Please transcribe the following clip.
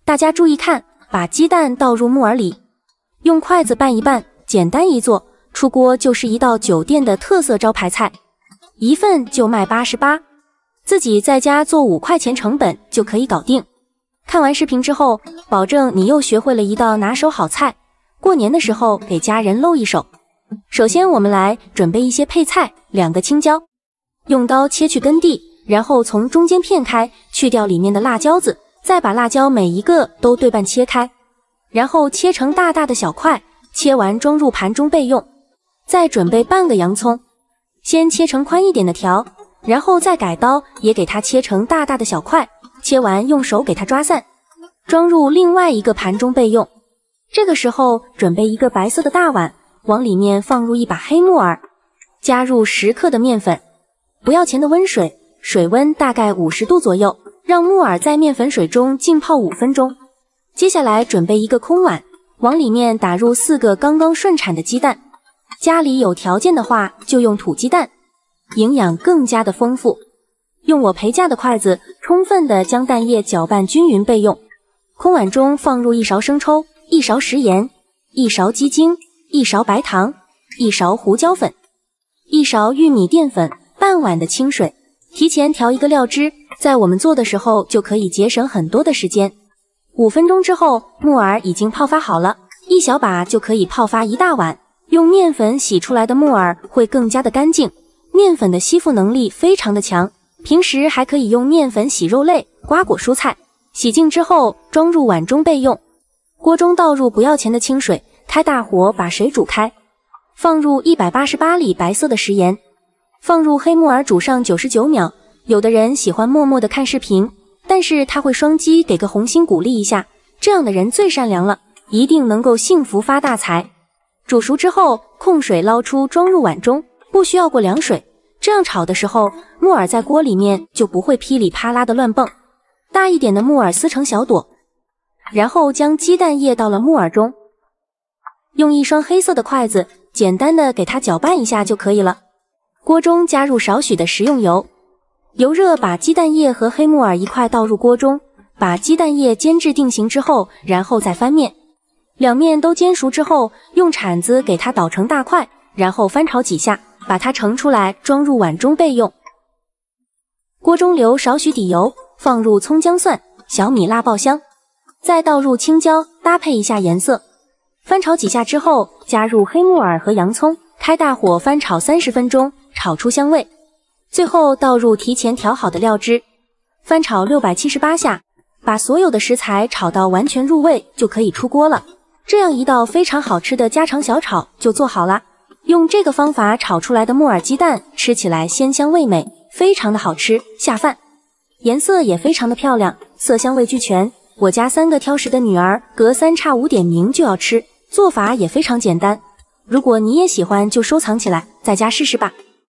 大家注意看，把鸡蛋倒入木耳里，用筷子拌一拌，简单一做，出锅就是一道酒店的特色招牌菜，一份就卖88，自己在家做5块钱成本就可以搞定。看完视频之后，保证你又学会了一道拿手好菜，过年的时候给家人露一手。首先我们来准备一些配菜，2个青椒，用刀切去根蒂，然后从中间片开，去掉里面的辣椒子，再把辣椒每一个都对半切开，然后切成大大的小块，切完装入盘中备用。再准备半个洋葱，先切成宽一点的条，然后再改刀也给它切成大大的小块，切完用手给它抓散，装入另外一个盘中备用。这个时候准备一个白色的大碗，往里面放入一把黑木耳，加入10克的面粉，不要钱的温水，水温大概50度左右，让木耳在面粉水中浸泡5分钟。接下来准备一个空碗，往里面打入4个刚刚顺产的鸡蛋，家里有条件的话就用土鸡蛋，营养更加的丰富。用我陪嫁的筷子充分的将蛋液搅拌均匀备用。空碗中放入1勺生抽，1勺食盐，1勺鸡精，1勺白糖，1勺胡椒粉，1勺玉米淀粉，半碗的清水。提前调一个料汁，在我们做的时候就可以节省很多的时间。5分钟之后，木耳已经泡发好了，一小把就可以泡发1大碗。用面粉洗出来的木耳会更加的干净，面粉的吸附能力非常的强。平时还可以用面粉洗肉类、瓜果蔬菜。洗净之后装入碗中备用。锅中倒入不要钱的清水，开大火把水煮开，放入188粒白色的食盐，放入黑木耳煮上99秒。有的人喜欢默默的看视频，但是他会双击给个红心鼓励一下，这样的人最善良了，一定能够幸福发大财。煮熟之后控水捞出，装入碗中，不需要过凉水，这样炒的时候木耳在锅里面就不会噼里啪啦的乱蹦。大一点的木耳撕成小朵，然后将鸡蛋液倒了木耳中，用一双黑色的筷子简单的给它搅拌一下就可以了。锅中加入少许的食用油，油热把鸡蛋液和黑木耳一块倒入锅中，把鸡蛋液煎至定型之后，然后再翻面，两面都煎熟之后，用铲子给它捣成大块，然后翻炒几下，把它盛出来装入碗中备用。锅中留少许底油，放入葱姜蒜、小米辣爆香，再倒入青椒，搭配一下颜色。翻炒几下之后，加入黑木耳和洋葱，开大火翻炒30分钟，炒出香味。最后倒入提前调好的料汁，翻炒678下，把所有的食材炒到完全入味就可以出锅了。这样一道非常好吃的家常小炒就做好了。用这个方法炒出来的木耳鸡蛋吃起来鲜香味美，非常的好吃下饭，颜色也非常的漂亮，色香味俱全。我家3个挑食的女儿隔3差5点名就要吃，做法也非常简单。如果你也喜欢就收藏起来，在家试试吧。